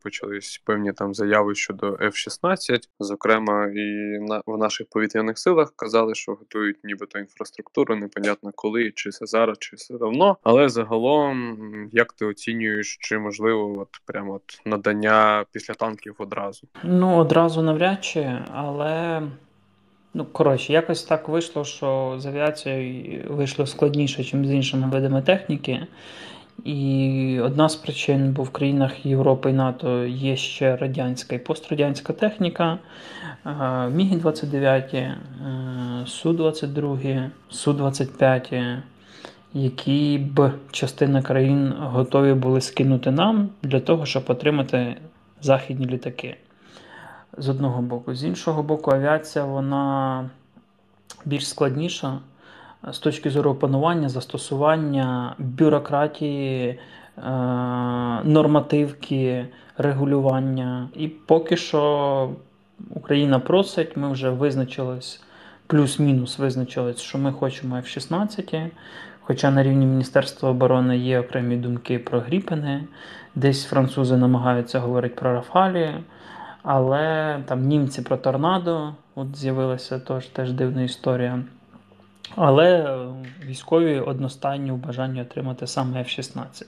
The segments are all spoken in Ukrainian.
почались певні там заяви щодо F-16. Зокрема, і в наших повітряних силах казали, що готують нібито інфраструктуру, непонятно коли, чи це зараз, чи це давно. Але загалом, як ти оцінюєш, чи можливо прямо надання після танків одразу? Ну, одразу навряд чи, але якось так вийшло, що з авіацією вийшло складніше, ніж з іншими видами техніки. І одна з причин, бо в країнах Європи і НАТО є ще радянська і пострадянська техніка, Міг-29, Су-22, Су-25, які б частина країн готові були скинути нам для того, щоб отримати західні літаки. З одного боку. З іншого боку, авіація вона більш складніша з точки зору опанування, застосування, бюрократії, нормативки, регулювання. І поки що Україна просить, ми вже визначились, плюс-мінус визначились, що ми хочемо F-16, хоча на рівні Міністерства оборони є окремі думки про Гріпени, десь французи намагаються говорити про Рафалі, але там німці про торнадо, от з'явилася теж дивна історія. Але військові одностайні у бажанні отримати саме F-16.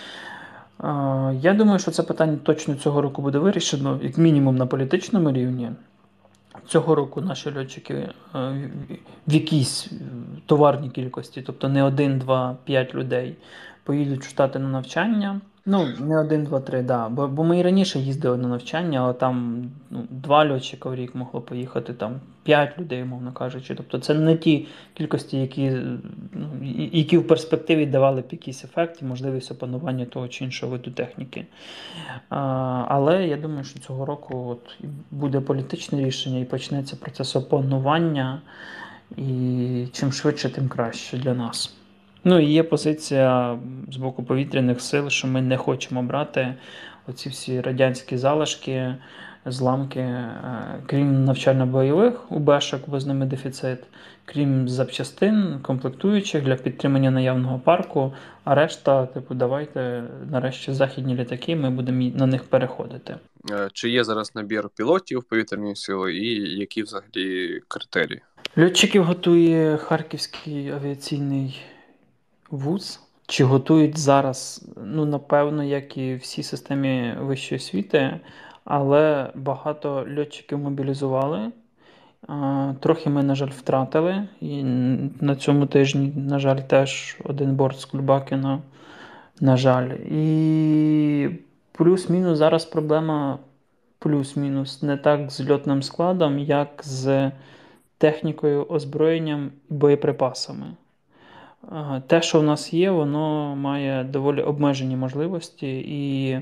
Я думаю, що це питання точно цього року буде вирішено, як мінімум на політичному рівні. Цього року наші льотчики в якійсь товарній кількості, тобто не 1, 2, 5 людей, поїдуть в Штати на навчання. Ну, не 1, 2, 3, да. Бо ми і раніше їздили на навчання, але там 2 льотчика в рік могло поїхати, там 5 людей, мовно кажучи. Тобто це не ті кількості, які в перспективі давали б якийсь ефект і можливість опанування того чи іншого виду техніки. Але я думаю, що цього року буде політичне рішення і почнеться процес опанування, і чим швидше, тим краще для нас. Ну і є позиція з боку повітряних сил, що ми не хочемо брати оці всі радянські залишки, зламки, крім навчально-бойових УБшок, бо з ними дефіцит, крім запчастин, комплектуючих для підтримання наявного парку, а решта, давайте нарешті західні літаки, ми будемо на них переходити. Чи є зараз набір пілотів повітряної сили і які взагалі критерії? Льотчиків готує Харківський авіаційний вуз. Чи готують зараз, напевно, як і всі системі вищої освіти, але багато льотчиків мобілізували. Трохи ми, на жаль, втратили. І на цьому тижні, на жаль, теж один борт з Кульбакіна, на жаль. І плюс-мінус зараз проблема плюс-мінус не так з льотним складом, як з технікою, озброєнням і боєприпасами. Те, що в нас є, воно має доволі обмежені можливості і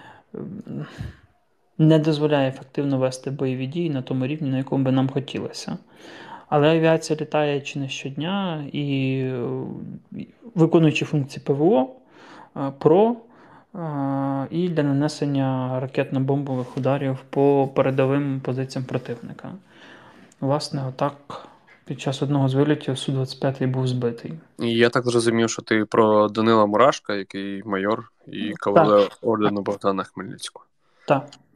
не дозволяє ефективно вести бойові дії на тому рівні, на якому би нам хотілося. Але авіація літає чи не щодня і виконуючи функції ПВО, ПРО і для нанесення ракетно-бомбових ударів по передовим позиціям противника. Власне, отак під час одного з вилітів Су-25 був збитий. І я так зрозумів, що ти про Данила Мурашка, який майор і кавалер ордену Богдана Хмельницького. Так.